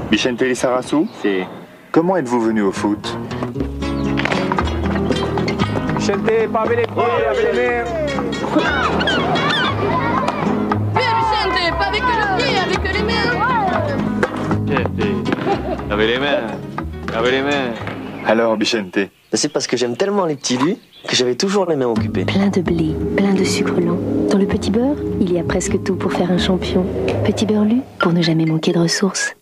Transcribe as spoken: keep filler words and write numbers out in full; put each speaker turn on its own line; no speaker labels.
Vicente Lizarazu,
Si.
comment êtes-vous venu au foot?
Vicente, pas avec les pieds, avec les mains.
Bien Vicente, pas avec le pied, avec les mains.
Vicente, avec les mains, avec les mains.
Alors, Vicente,
C'est parce que j'aime tellement les petits lus que j'avais toujours les mains occupées.
Plein de blé, plein de sucre lent. Dans le petit beurre, il y a presque tout pour faire un champion. Petit beurre lu pour ne jamais manquer de ressources.